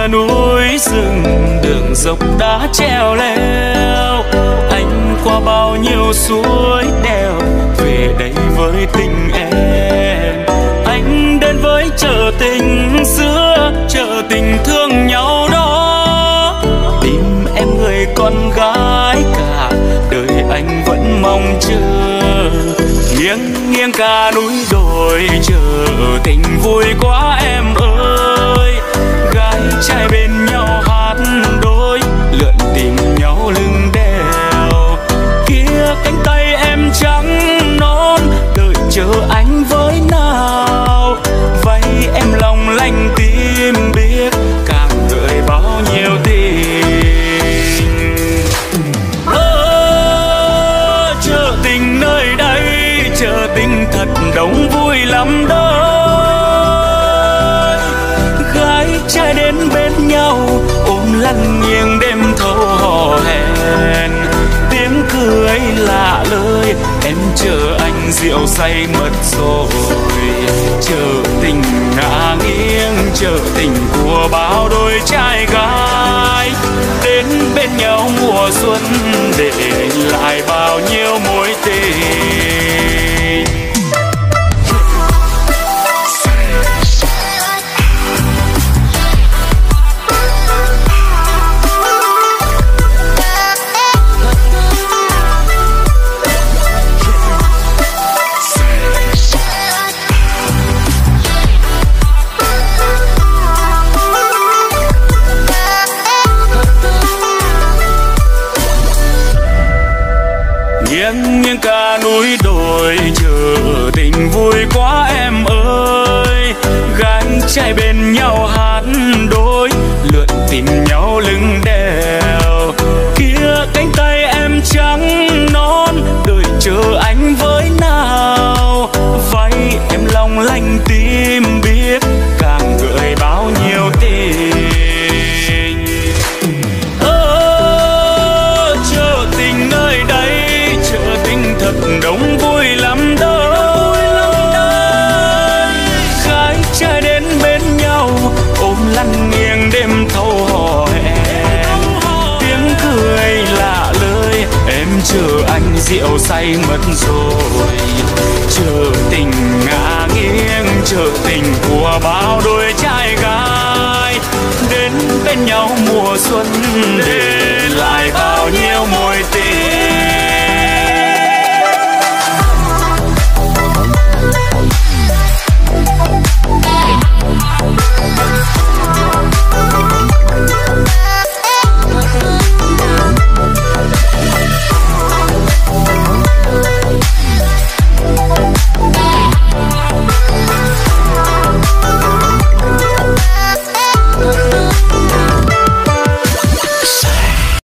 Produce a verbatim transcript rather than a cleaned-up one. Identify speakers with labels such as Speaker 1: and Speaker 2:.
Speaker 1: kia núi rừng, đường dốc đá treo leo, anh qua bao nhiêu suối đèo về đây với tình em. Anh đến với chợ tình xưa, chợ tình thương nhau đó, tìm em người con gái cả đời anh vẫn mong chờ. Nghiêng nghiêng cả núi đồi chờ tình vui quá em ơi, gái trai bên nhau hát đôi lượn tìm nhau lưng đèo. Kia cánh tay em trắng non đợi chờ anh với nào, vay em lòng lanh tim biết càng gợi bao nhiêu tình. Ơ chợ tình nơi đây, chợ tình thật đông vui lắm đó, gái trai đến bên nhau ôm lăn nghiêng đêm thâu hò hẹn. Tiếng cười lạ lời em chờ anh rượu say mất rồi, chợ tình ngả nghiêng chợ tình của bao đôi trai gái đến bên nhau mùa xuân để lại bao nhiêu mối tình. Nghiêng nghiêng cả núi đồi chờ tình vui quá em ơi, gái trai bên nhau hát đôi lượn tìm nhau lưng đèo. Kia cánh tay em trắng non đợi chờ anh với nào, vay em lòng lanh tim biết càng gợi bao nhiêu tình. Đông vui lắm đó, gái trai đến bên nhau ôm lăn nghiêng đêm thâu hò hẹn. Tiếng cười lạ lời em chờ anh rượu say mất rồi, chờ tình ngả nghiêng chờ tình của bao đôi trai gái đến bên nhau mùa xuân để lại bao nhiêu mối tình.